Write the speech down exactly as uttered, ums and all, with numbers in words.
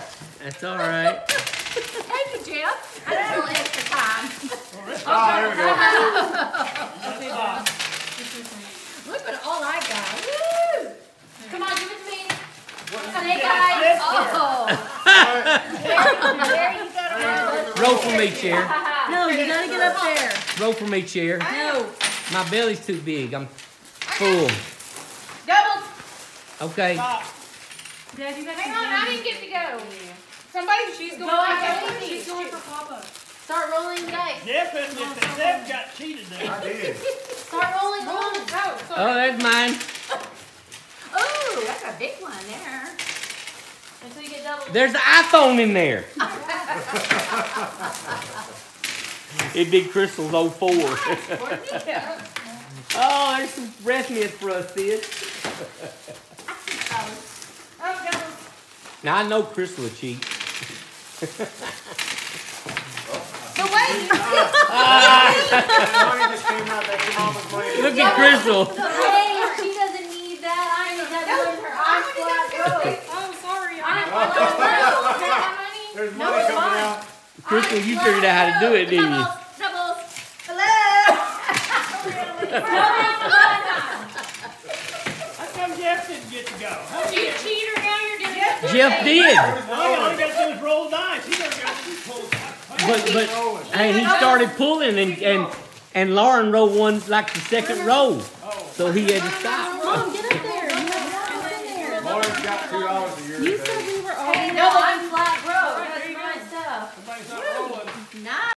That's all right. Thank you, Jeff. I don't know extra time. Oh, there we go. Look at all I got. Woo! Come on, give it to me. Hey, guys. Oh. There you go. Roll for me, chair. No, you gotta get up there. Roll for me, chair. No. My belly's too big. I'm full. Double. Okay. Dad, you got Hang on, I didn't get to go. Somebody, she's going. No, I don't. She's going for Papa. Start rolling the dice. Jeff and Jeff got cheated there. I did. Start rolling. Roll. Go. Oh, that's mine. Oh, that's a big one there. Until you get double. There's the iPhone in there. It'd be Crystal's oh four. Oh, there's some breast milk for us, sis. Oh, double. Now, I know Crystal will cheat. But wait. Look at Crystal. Hey, she doesn't need that. I need that doing her eyes flat. Oh, sorry. I'm There's money coming out. Crystal, you figured out how to do it, didn't you? Doubles. Hello. How come Jeff didn't get to go? You cheater, now you're doing it. Jeff did. All you got to do is roll dice. He never got to pull. But, but, hey, he started pulling and, and, and Lauren rolled one like the second row. So he had to stop. Mom, get up there. You have in there. Lauren's got two dollars a year. You said we were all. Hey, no,